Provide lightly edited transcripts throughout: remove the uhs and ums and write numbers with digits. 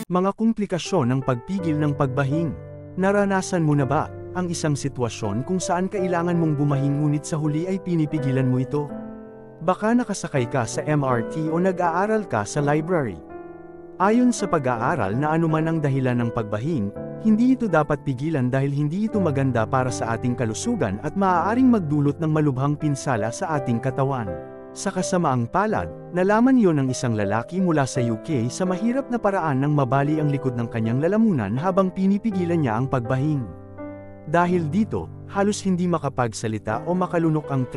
Mga komplikasyon ng pagpigil ng pagbahing. Naranasan mo na ba ang isang sitwasyon kung saan kailangan mong bumahing ngunit sa huli ay pinipigilan mo ito? Baka nakasakay ka sa MRT o nag-aaral ka sa library. Ayon sa pag-aaral na anuman ang dahilan ng pagbahing, hindi ito dapat pigilan dahil hindi ito maganda para sa ating kalusugan at maaaring magdulot ng malubhang pinsala sa ating katawan. Sa kasamaang palad, nalaman iyon ng isang lalaki mula sa UK sa mahirap na paraan ng mabali ang likod ng kanyang lalamunan habang pinipigilan niya ang pagbahing. Dahil dito, halos hindi makapagsalita o makalunok ang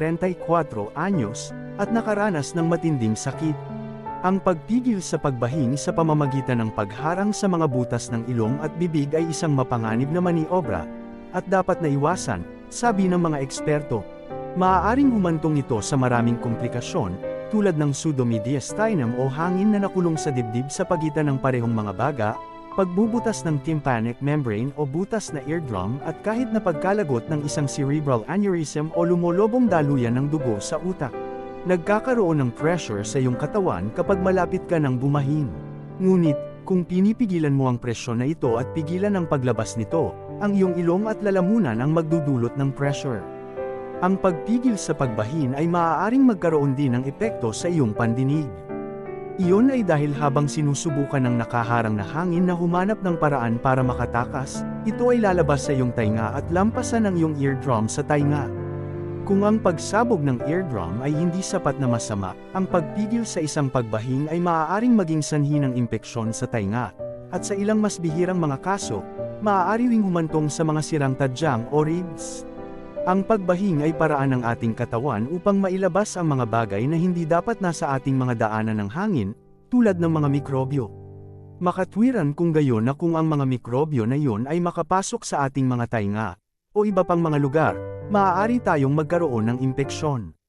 34 anyos, at nakaranas ng matinding sakit. Ang pagpigil sa pagbahing sa pamamagitan ng pagharang sa mga butas ng ilong at bibig ay isang mapanganib na maniobra, at dapat na iwasan, sabi ng mga eksperto. Maaaring humantong ito sa maraming komplikasyon, tulad ng pseudomediastinum o hangin na nakulong sa dibdib sa pagitan ng parehong mga baga, pagbubutas ng tympanic membrane o butas na eardrum at kahit na pagkalagot ng isang cerebral aneurysm o lumolobong daluyan ng dugo sa utak. Nagkakaroon ng pressure sa iyong katawan kapag malapit ka ng bumahing. Ngunit, kung pinipigilan mo ang presyon na ito at pigilan ang paglabas nito, ang iyong ilong at lalamunan ang magdudulot ng pressure. Ang pagpigil sa pagbahin ay maaaring magkaroon din ng epekto sa iyong pandinig. Iyon ay dahil habang sinusubukan ng nakaharang na hangin na humanap ng paraan para makatakas, ito ay lalabas sa iyong tainga at lampasan ang iyong eardrum sa tainga. Kung ang pagsabog ng eardrum ay hindi sapat na masama, ang pagpigil sa isang pagbahing ay maaaring maging sanhi ng impeksyon sa tainga, at sa ilang mas bihirang mga kaso, maaari ring humantong sa mga sirang tadyang o ribs. Ang pagbahing ay paraan ng ating katawan upang mailabas ang mga bagay na hindi dapat nasa ating mga daanan ng hangin, tulad ng mga mikrobyo. Makatwiran kung gayon na kung ang mga mikrobyo na iyon ay makapasok sa ating mga tainga, o iba pang mga lugar, maaari tayong magkaroon ng impeksyon.